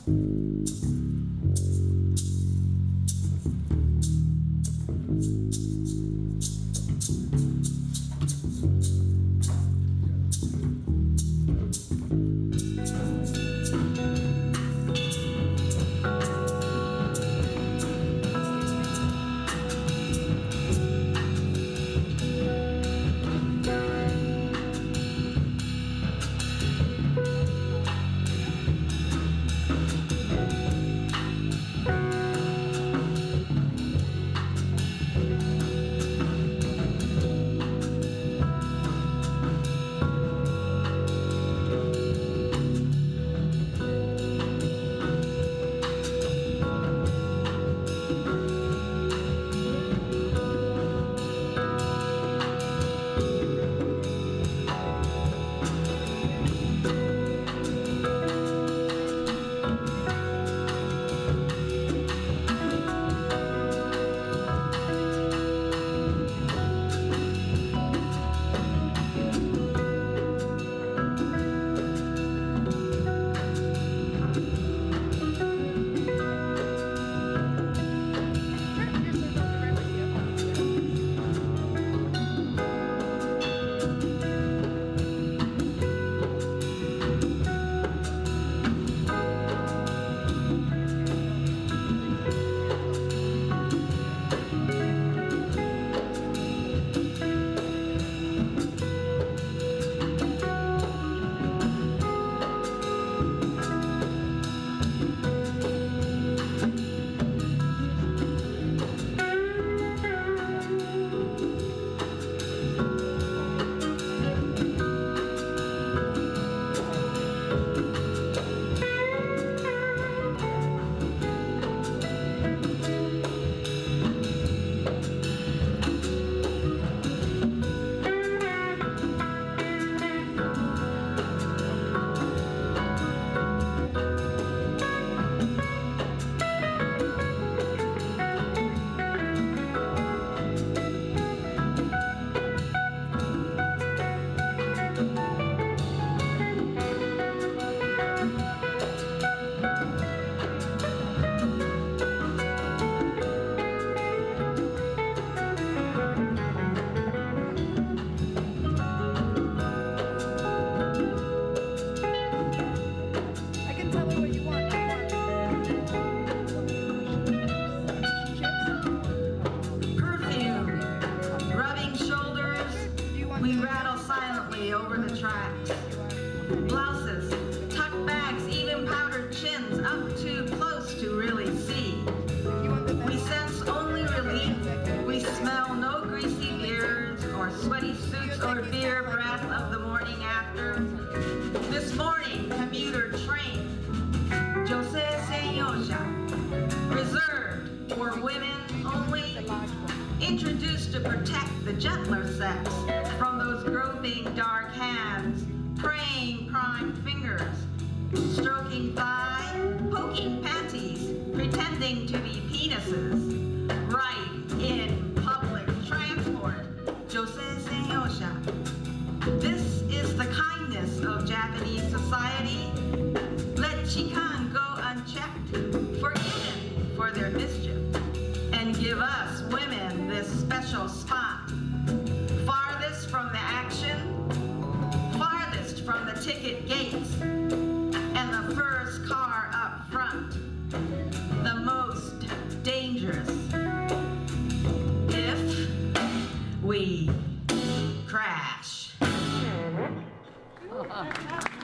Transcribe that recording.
We rattle silently over the tracks. Blouses, tucked bags, even powdered chins, up too close to really see. We sense only relief. We smell no greasy beards or sweaty suits or beer breath of the morning after. This morning, commuter train, Jose Senyosha, reserved for women only, introduced to protect the gentler sex from those groping dark hands, praying prime fingers, stroking thigh, poking panties, pretending to be penises, right in public transport. Jose Senyosha. This is the kindness of Japanese society. Let Chikan go unchecked, forgiven for their mischief, and give us women this special spot. Farthest from the action, farthest from the ticket gates, and the first car up front, the most dangerous. If we crash.